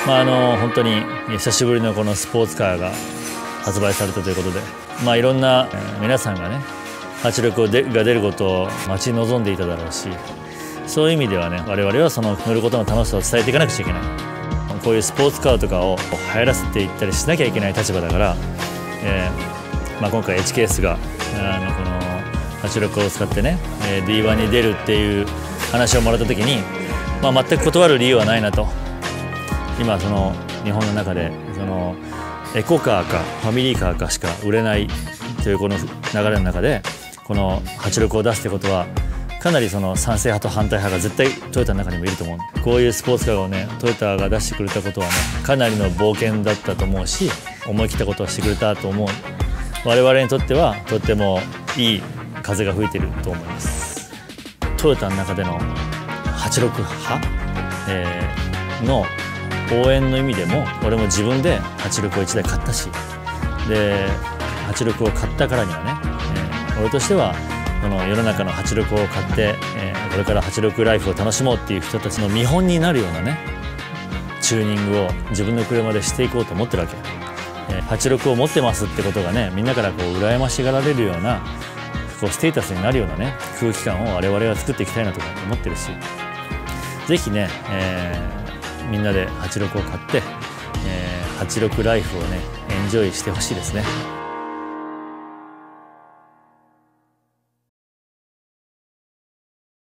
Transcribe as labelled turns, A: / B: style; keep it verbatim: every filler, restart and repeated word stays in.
A: まあ、あの本当に久しぶりのこのスポーツカーが発売されたということで、まあ、いろんな皆さんがね迫力をでが出ることを待ち望んでいただろうし、そういう意味ではね我々はその乗ることの楽しさを伝えていかなくちゃいけない。こういうスポーツカーとかを流行らせていったりしなきゃいけない立場だから、えーまあ、今回 エイチケーエス があのこの迫力を使ってね ディーワン に出るっていう話をもらった時に、まあ、全く断る理由はないなと。今その日本の中でそのエコカーかファミリーカーかしか売れないというこの流れの中でこの迫力を出すってことはかなりその賛成派と反対派が絶対トヨタの中にもいると思う。こういうスポーツカーをねトヨタが出してくれたことはねかなりの冒険だったと思うし、思い切ったことをしてくれたと思う。我々にとってはとってもいい風が吹いていると思います。トヨタの中での迫力派、えー、の応援の意味でも俺も自分で迫力をいちだい買ったし、で迫力を買ったからにはね、えー、俺としてはこの世の中の迫力を買って、えー、これから迫力ライフを楽しもうっていう人たちの見本になるようなねチューニングを自分の車でしていこうと思ってるわけ。えー、迫力を持ってますってことがねみんなからこう羨ましがられるようなこうステータスになるようなね空気感を我々は作っていきたいなとか思ってるし、ぜひね、えー、みんなで迫力を買って、えー、迫力ライフをねエンジョイしてほしいですね。